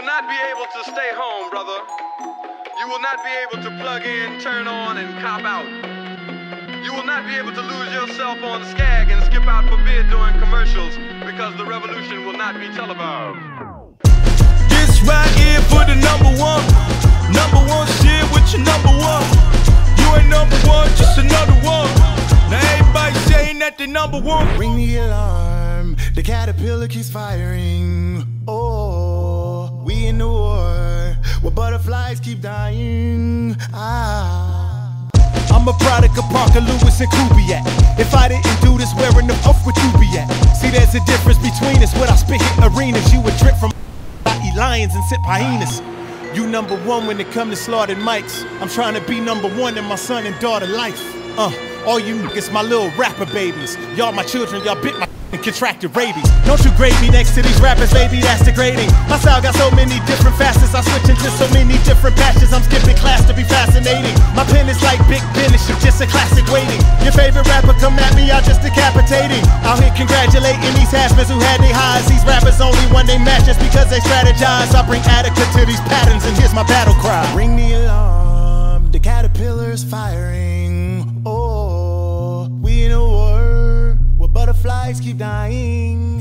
will not be able to stay home, brother. You will not be able to plug in, turn on, and cop out. You will not be able to lose yourself on Skag and skip out for bid during commercials because the revolution will not be televised. This right here for the number one shit with your number one. You ain't number one, just another one. Now everybody saying that they number one. Ring the alarm, the caterpillar keeps firing. Oh, we in the war, where butterflies keep dying. I'm a product of Parker, Lewis, and Kubiak. If I didn't do this, where in the fuck would you be at? See, there's a difference between us. When I spit hit arenas, you would drip from I eat lions and sip hyenas. You number one when it come to slaughtered mics. I'm trying to be number one in my son and daughter life. All you niggas my little rapper babies. Y'all my children, y'all bit my and contracted rabies. Don't you grade me next to these rappers, baby, that's degrading. My style got so many different facets, I switch into so many different patches. I'm skipping class to be fascinating. My pen is like Big Ben, it's just a classic waiting. Your favorite rapper come at me, I just decapitating. Out here congratulating these hashmans who had their highs. These rappers only won they matches because they strategize. I bring adequate to these patterns and here's my battle cry. Ring the alarm, the caterpillar's firing. Oh, we in a war, where butterflies keep dying.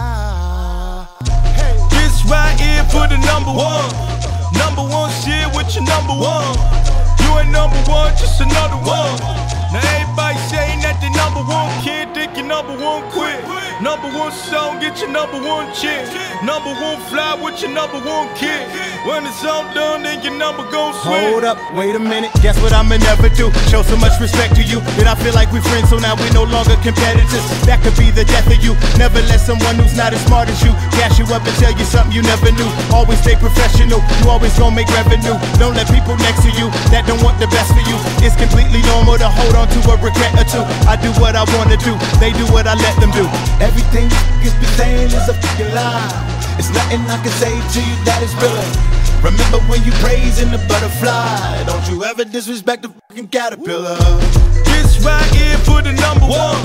Hey, this right here for the number one shit with your number one. You ain't number one, just another one. Now everybody saying that they number one, kid, think your number one quit. Number one song, get your number one chick. Number one fly with your number one kid. When it's all done, then your number gon' swing. Hold up, wait a minute, guess what I'ma never do? Show so much respect to you that I feel like we friends, so now we no longer competitors. That could be the death of you. Never let someone who's not as smart as you gas you up and tell you something you never knew. Always stay professional, you always gon' make revenue. Don't let people next to you that don't want the best for you. It's completely normal to hold on to a regret or two. I do what I wanna do, they do what I let them do. Everything you be saying is a fucking lie. It's nothing I can say to you that is real. Remember when you praising the butterfly, don't you ever disrespect the fucking caterpillar. This right here for the number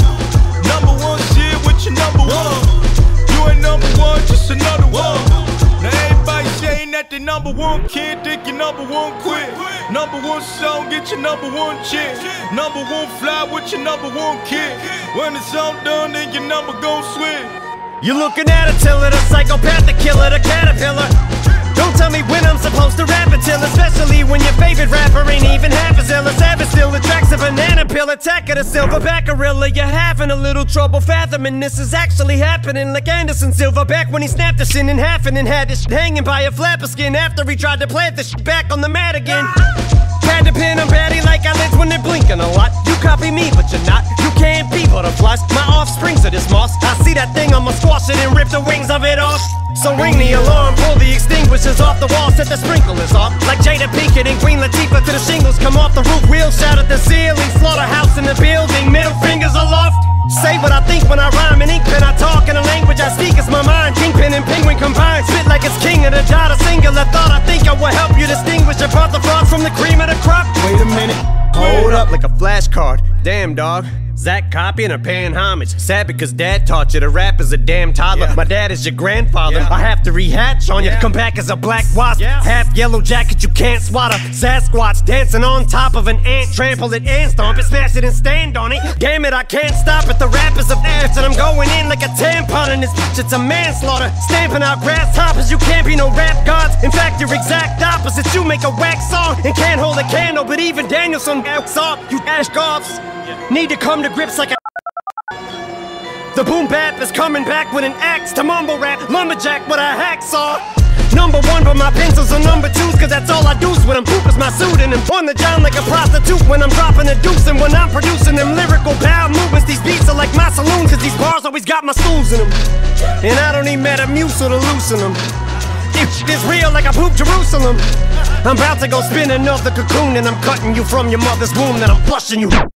one shit with your number one. You ain't number one, just another one. Now everybody saying that they number one, kid, think your number one quit. Number one song, get your number one chick. Number one fly with your number one kid. When it's all done, then your number gon' swing. You're looking at a tiller, the psychopathic killer, the caterpillar. Don't tell me when I'm supposed to rap until, especially when your favorite rapper ain't even half as ill. A savage still attracts a banana peel, attack of the silverback gorilla. You're having a little trouble fathoming this is actually happening, like Anderson Silverback when he snapped the shit in half and then had this shit hanging by a flapper skin after he tried to plant the shit back on the mat again. Had to pin on batty like eyelids when they're blinking a lot. You copy me, but you're not. You can't be butterflies. My offsprings are this moss. I see that thing, I'ma squash it and rip the wings of it off. So ring the alarm, pull the extinguishers off the wall, set the sprinklers off. Like Jada Pinkett and Queen Latifah, to the shingles come off the roof, wheels shout at the ceiling, slaughterhouse in the building, middle fingers aloft. Say what I think when I rhyme in ink pen, I talk in a language I speak, it's my mind. Kingpin and penguin combined, spit like it's king of the dot, a singular thought. I think I will help you distinguish your the frogs from the cream of the crop. Wait a minute, hold up. Like a flashcard, damn dog. Zach copying or paying homage. Sad because dad taught you to rap as a damn toddler. My dad is your grandfather. I have to rehatch on you. Come back as a black wasp. Half yellow jacket you can't swatter. Sasquatch dancing on top of an ant. Trample it and stomp it, smash it and stand on it. Damn it, I can't stop it. The rap is a ass and I'm going in like a tampon in this bitch. It's a manslaughter. Stamping out grasshoppers. You can't be no rap gods. In fact, you're exact opposite. You make a whack song and can't hold a candle. But even Danielson acts off. You ash goffs need to come to grips like a The boom bap is coming back with an axe to mumble rap. Lumberjack with a hacksaw. Number one, but my pencils are number twos, cause that's all I do when I'm poop is my suit. And I'm on the job like a prostitute when I'm dropping a deuce. And when I'm producing them lyrical bowel movements, these beats are like my saloon, cause these bars always got my stools in them. And I don't need Metamucil to loosen them. If shit is real like I pooped Jerusalem, I'm about to go spin another cocoon, and I'm cutting you from your mother's womb, then I'm flushing you.